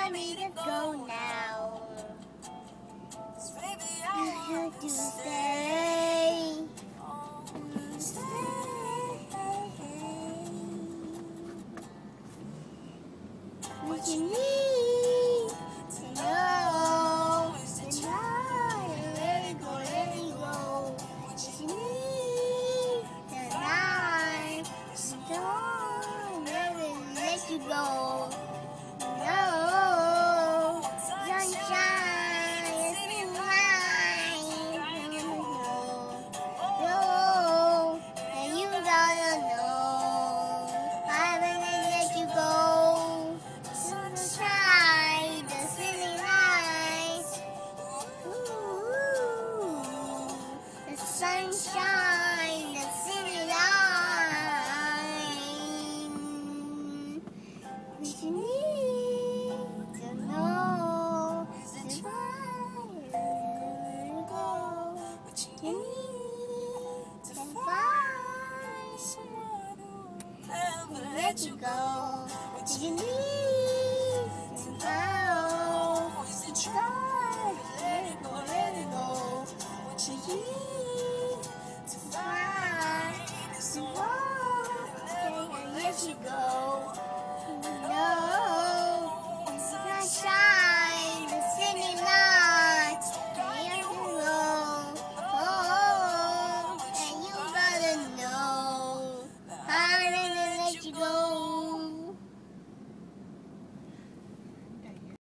want me to go now. I have to stay. What you need to know tonight, let it go, let it go. What you need tonight, don't let you go. No, sunshine is in mine. No, and you gotta know, I will let you go. Sunshine, the city lights. Ooh, the sunshine, the city lights. What you need to know is right. What you need to find someone who never let you go. What you need.